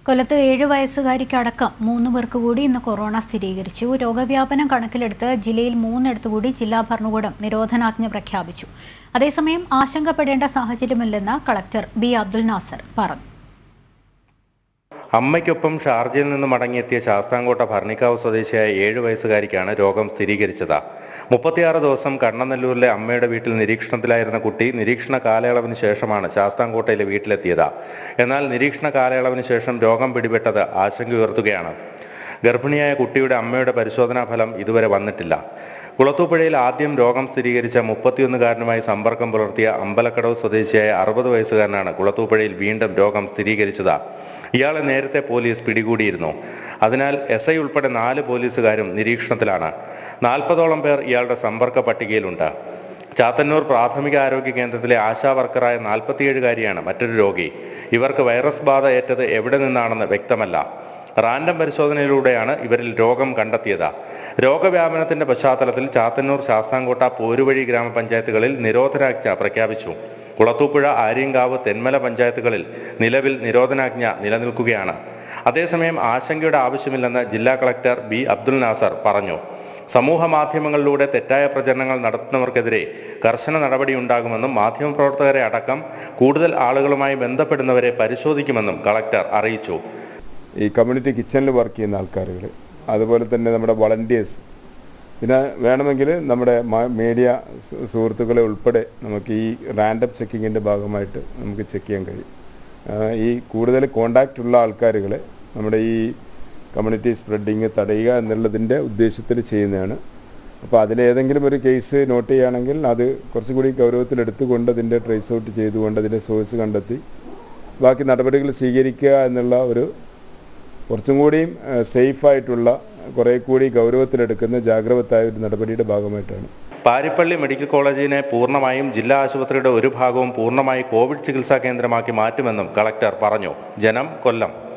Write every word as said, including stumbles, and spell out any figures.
കൊല്ലത്ത് ഏഴ് വയസ്സുകാരിക്കടക്കം മൂന്ന് പേർക്ക് കൂടി ഇന്ന് കൊറോണ സ്ഥിരീകരിച്ചു. രോഗവ്യാപനം കണക്കിലെടുത്ത് ജില്ലയിൽ മൂന്നിടത്തു കൂടി ജില്ലാ ഭരണകൂടം നിരോധനാജ്ഞ പ്രഖ്യാപിച്ചു. അതേസമയം ആശങ്കപ്പെടേണ്ട സാഹചര്യമില്ലെന്ന് കളക്ടർ ബി അബ്ദുൽ നാസർ പറഞ്ഞു. അമ്മയ്ക്കൊപ്പം ഷാർജയിൽ നിന്ന് മടങ്ങിയെത്തിയ ശാസ്താംകോട്ട ഭരണിക്കാവ് സ്വദേശിയായ ഏഴ് വയസ്സുകാരിക്കാണ് രോഗം സ്ഥിരീകരിച്ചത്. മുപ്പത്തിയാറ് ദിവസം കണ്ണനല്ലൂരിലെ അമ്മയുടെ വീട്ടിൽ നിരീക്ഷണത്തിലായിരുന്ന കുട്ടി നിരീക്ഷണ കാലയളവിന് ശേഷമാണ് ശാസ്താംകോട്ടയിലെ വീട്ടിലെത്തിയത്. എന്നാൽ നിരീക്ഷണ കാലയളവിന് ശേഷം രോഗം പിടിപെട്ടത് ആശങ്കയുയർത്തുകയാണ്. ഗർഭിണിയായ കുട്ടിയുടെ അമ്മയുടെ പരിശോധനാ ഫലം ഇതുവരെ വന്നിട്ടില്ല. കുളത്തൂപ്പുഴയിൽ ആദ്യം രോഗം സ്ഥിരീകരിച്ച മുപ്പത്തിയൊന്നുകാരനുമായി സമ്പർക്കം പുലർത്തിയ അമ്പലക്കടവ് സ്വദേശിയായ അറുപത് വയസ്സുകാരനാണ് കുളത്തൂപ്പുഴയിൽ വീണ്ടും രോഗം സ്ഥിരീകരിച്ചത്. ഇയാളെ നേരത്തെ പോലീസ് പിടികൂടിയിരുന്നു. അതിനാൽ എസ് ഐ ഉൾപ്പെടെ നാല് പോലീസുകാരും നിരീക്ഷണത്തിലാണ്. നാൽപ്പതോളം പേർ ഇയാളുടെ സമ്പർക്ക പട്ടികയിലുണ്ട്. ചാത്തന്നൂർ പ്രാഥമിക ആരോഗ്യ കേന്ദ്രത്തിലെ ആശാ വർക്കറായ നാൽപ്പത്തിയേഴുകാരിയാണ് മറ്റൊരു രോഗി. ഇവർക്ക് വൈറസ് ബാധ ഏറ്റത് എവിടെ നിന്നാണെന്ന് വ്യക്തമല്ല. റാൻഡം പരിശോധനയിലൂടെയാണ് ഇവരിൽ രോഗം കണ്ടെത്തിയത്. രോഗവ്യാപനത്തിന്റെ പശ്ചാത്തലത്തിൽ ചാത്തന്നൂർ, ശാസ്താംകോട്ട, പോരുവഴി ഗ്രാമപഞ്ചായത്തുകളിൽ നിരോധനാജ്ഞ പ്രഖ്യാപിച്ചു. കുളത്തൂപ്പുഴ, ആര്യങ്കാവ്, തെന്മല പഞ്ചായത്തുകളിൽ നിലവിൽ നിരോധനാജ്ഞ നിലനിൽക്കുകയാണ്. അതേസമയം ആശങ്കയുടെ ആവശ്യമില്ലെന്ന് ജില്ലാ കളക്ടർ ബി അബ്ദുൽ നാസർ പറഞ്ഞു. സമൂഹ മാധ്യമങ്ങളിലൂടെ തെറ്റായ പ്രചരണങ്ങൾ നടത്തുന്നവർക്കെതിരെ കർശന നടപടിയുണ്ടാകുമെന്നും മാധ്യമപ്രവർത്തകരെ അടക്കം കൂടുതൽ ആളുകളുമായി ബന്ധപ്പെടുന്നവരെ പരിശോധിക്കുമെന്നും കളക്ടർ അറിയിച്ചു. ഈ കമ്മ്യൂണിറ്റി കിച്ചണിൽ വർക്ക് ചെയ്യുന്ന ആൾക്കാരുകൾ, അതുപോലെ തന്നെ നമ്മുടെ വളണ്ടിയേഴ്സ്, പിന്നെ വേണമെങ്കിൽ നമ്മുടെ മീഡിയ സുഹൃത്തുക്കളെ ഉൾപ്പെടെ നമുക്ക് ഈ റാൻഡം ചെക്കിങ്ങിൻ്റെ ഭാഗമായിട്ട് നമുക്ക് ചെക്ക് ചെയ്യാൻ കഴിയും. ഈ കൂടുതൽ കോണ്ടാക്റ്റ് ഉള്ള ആൾക്കാരുകളെ നമ്മുടെ ഈ കമ്മ്യൂണിറ്റി സ്പ്രെഡിങ് തടയുക എന്നുള്ളതിൻ്റെ ഉദ്ദേശത്തിൽ ചെയ്യുന്നതാണ്. അപ്പോൾ അതിലേതെങ്കിലും ഒരു കേസ് നോട്ട് ചെയ്യുകയാണെങ്കിൽ അത് കുറച്ചും കൂടി ഗൗരവത്തിലെടുത്തുകൊണ്ട് അതിൻ്റെ ട്രേസ് ഔട്ട് ചെയ്തുകൊണ്ട് അതിൻ്റെ സോഴ്സ് കണ്ടെത്തി ബാക്കി നടപടികൾ സ്വീകരിക്കുക എന്നുള്ള ഒരു കുറച്ചും കൂടിയും സേഫായിട്ടുള്ള കുറേ കൂടി ഗൗരവത്തിലെടുക്കുന്ന ജാഗ്രതയായ ഒരു നടപടിയുടെ ഭാഗമായിട്ടാണ്. പാരിപ്പള്ളി മെഡിക്കൽ കോളേജിനെ പൂർണ്ണമായും ജില്ലാ ആശുപത്രിയുടെ ഒരു ഭാഗവും പൂർണ്ണമായി കോവിഡ് ചികിത്സാ കേന്ദ്രമാക്കി മാറ്റുമെന്നും കളക്ടർ പറഞ്ഞു. ജനം, കൊല്ലം.